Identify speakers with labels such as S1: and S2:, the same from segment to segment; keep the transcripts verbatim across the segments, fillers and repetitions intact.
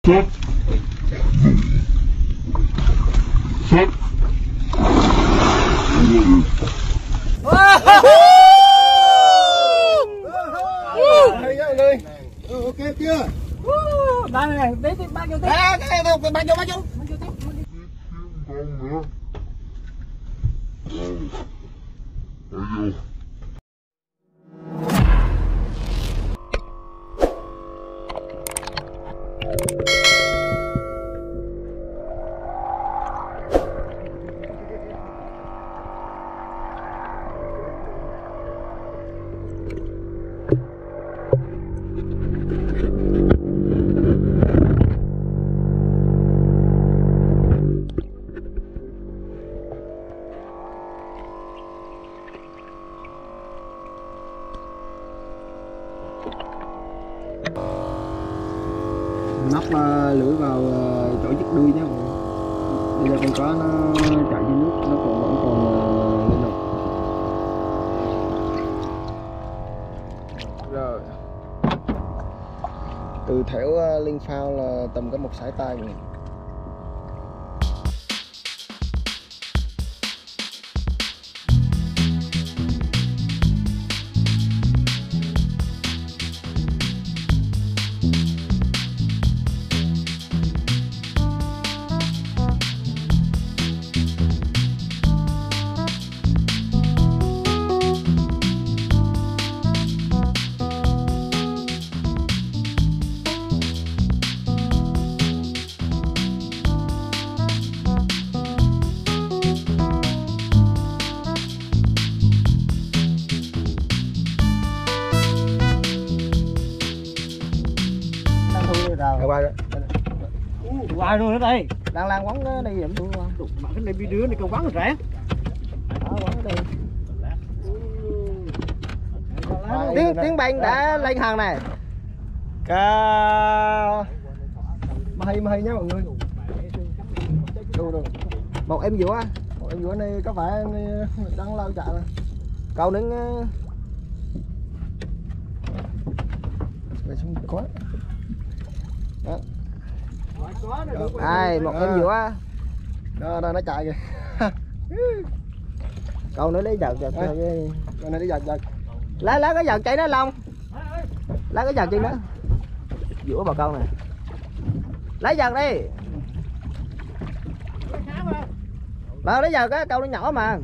S1: Ok chưa?
S2: Ba này, tí tí ba vô tí.
S1: À, cái này ba vô ba vô.
S3: Nắp uh, lưỡi vào uh, chỗ chiếc đuôi nhé. Bây giờ con cá nó chạy trên nước, nó còn vẫn còn uh, lên nọc. Rồi từ thẻo uh, liên phao là tầm có một sải tay rồi. Qua đó.
S2: Qua luôn ở đây.
S3: Đang lan quấn nó đi em tôi qua.
S2: Mà cái này bị đứa này còn quấn rồi rẻ.
S3: Đó quấn ở đây.
S2: Tiếng tiếng banh đã lên hàng này.
S3: Ca mày mày nhá mọi người. Đâu rồi. Một em vũa, một em vũa này có phải đang lao chạy rồi. Câu đứng về xuống có. Đó. Ai một em vũa. Đó, đó nó chạy kìa. Câu nữa lấy giật giật cho cái con này lấy giật giật. Lá lá cái giật chạy nó lông. Lá cái giật trên đó. Vũa bà con này. Lấy giật đi. Đâu lấy giật á, câu nó nhỏ mà.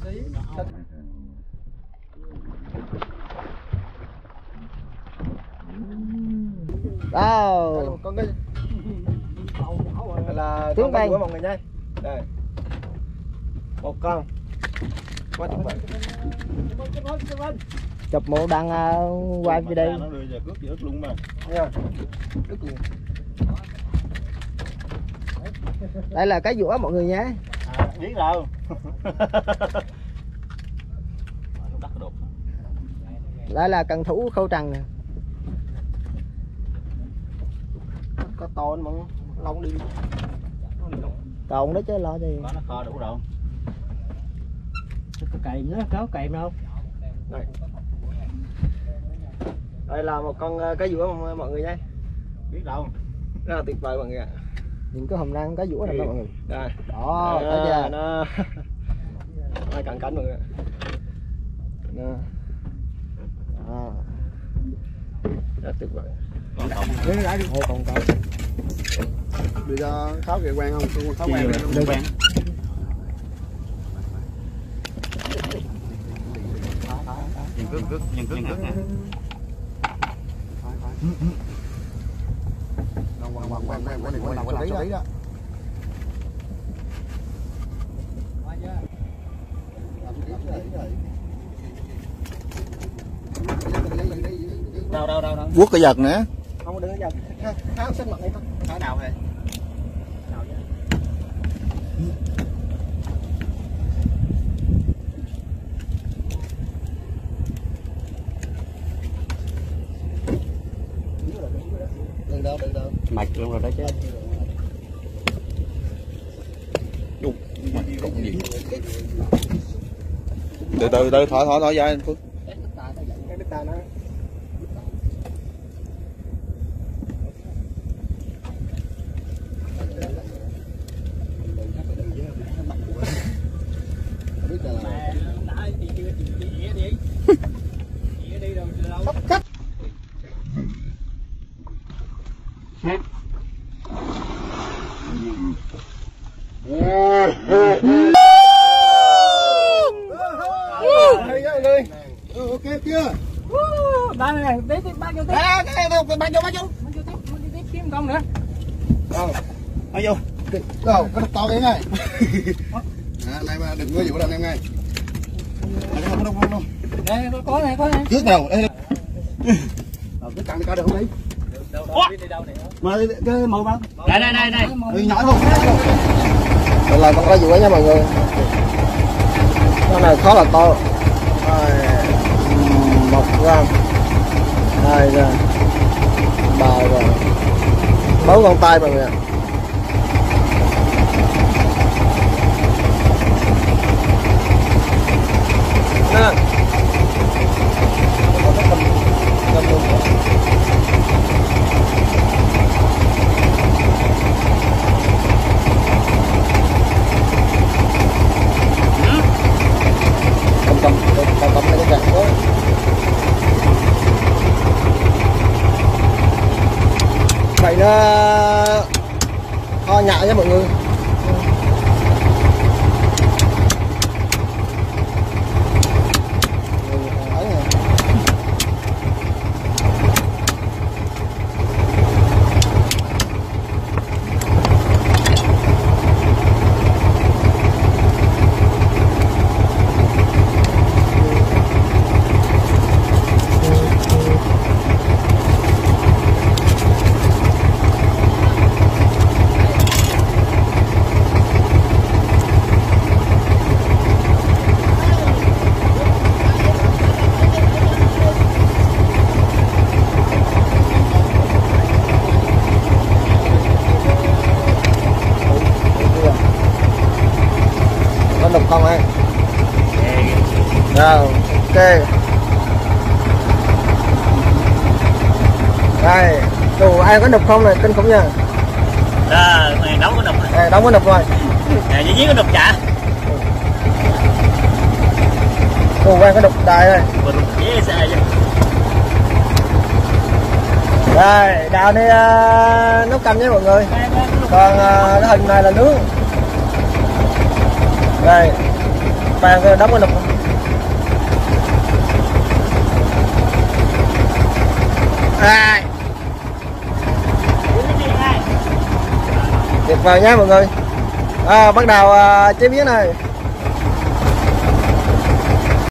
S3: Đâu. Con cái là tiếng bay của mọi người nha. Đây. Một con. Quá tuyệt vời. Chụp mộ đăng uh, quay về đây.
S1: Nó đưa giờ cướp giữa luôn mà.
S3: Nha. Đây là cái vũa mọi người nhé.
S1: À, biết rồi.
S3: Đây là cần thủ khâu trần nè. Có to mà lông đi. Còn đó chứ lo gì.
S1: Có nó kho đủ rồi.
S2: Có cày nữa, có cày đâu.
S3: Đây. Đây là một con cá vũa mọi người nhé.
S1: Biết đâu.
S3: Rất là tuyệt vời mọi người ạ. Nhìn cái hồng răng cá vũa này đó mọi người. Đây. Đó,
S1: à,
S3: thấy chưa?
S1: Nó nó cận cánh mọi người.
S3: Đó. Đó. Rất tuyệt vời.
S1: Còn không.
S3: Lấy lại đi. Ồ, còn còn. Đưa cho sáu kìa quen không? Tôi sáu quen đi.
S1: Đừng quen. Nhìn cước cước, nhìn cước cước nè.
S3: Quăng quăng quăng quăng quăng quăng quăng quăng đó.
S1: Đâu đâu đâu đâu.
S3: Quất cái giật nữa. Không có đừng có giật. Tháo xích mặt này thôi.
S1: Tháo nào thôi.
S3: Đừng đâu, đừng đâu.
S1: Mạch luôn rồi đó chứ. Đúng, mạch cũng gì. Từ từ từ thổi thổi thổi ra anh Phước.
S3: Cái bít ta nó.
S1: Ok chưa?
S2: Đây này, tí tí bác vô tí.
S1: À, cái này đâu, bác vô, bác vô.
S2: Bác vô tí, bác vô tí kiếm con nữa.
S1: Đâu? Bác vô. Đâu, cái to đấy ngay. À, này mà đừng có vụ làm em ngay. Không, không, không, không.
S2: Đây, có này, có này.
S1: Trước nào, đây. Ờ, cái cẳng coi được không đi? Mà cái màu bao?
S2: Đây, đây, đây, đây.
S1: Ừ, nhỏ không?
S3: Đây là con cá dũa nha mọi người. Con này khá là to. Một gram, hai gram, ba gram, bốn con tay mọi người ạ. Nè. Cầm cầm cầm cầm cái gạt đó. Vậy nó kho nhại nha mọi người. Đục không ấy. Rồi, ok. Đây, đồ ai có đục không này, kinh khủng nha.
S2: Rồi, mày nấu có đục rồi.
S3: Đây, đóng có đục rồi.
S2: Nè, dưới dưới có đục chả.
S3: Đồ ai có đục đại đây.
S2: Dễ xe chứ.
S3: Đây, đào đi uh, nấu canh nhé mọi người. Còn uh, cái hình này là nướng. Đây, bàn cái đóng cái đục. Đây. Tuyệt vời nhé mọi người. À, bắt đầu uh, chế biến này.